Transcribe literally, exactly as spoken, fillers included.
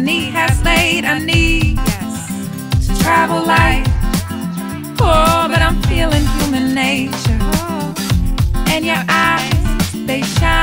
destiny has laid. I need to travel light. Oh, but I'm feeling human nature. And your eyes, they shine.